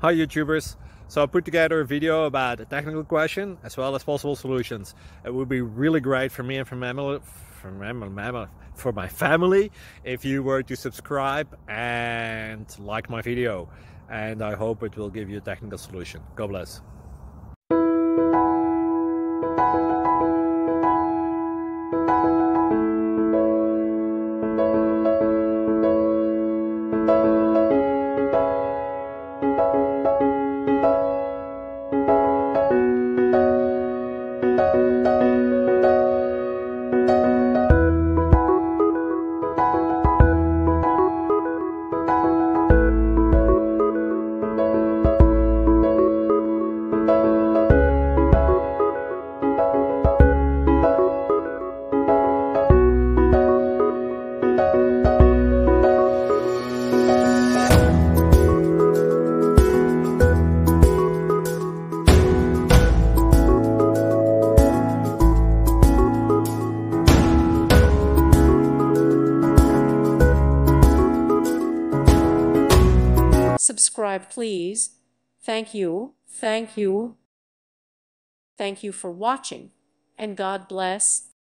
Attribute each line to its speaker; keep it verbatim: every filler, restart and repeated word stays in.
Speaker 1: Hi YouTubers! So I put together a video about a technical question as well as possible solutions. It would be really great for me and for, mammal, for, mammal, for my family if you were to subscribe and like my video. And I hope it will give you a technical solution. God bless.
Speaker 2: Subscribe, please. Thank you. Thank you. Thank you for watching, and God bless.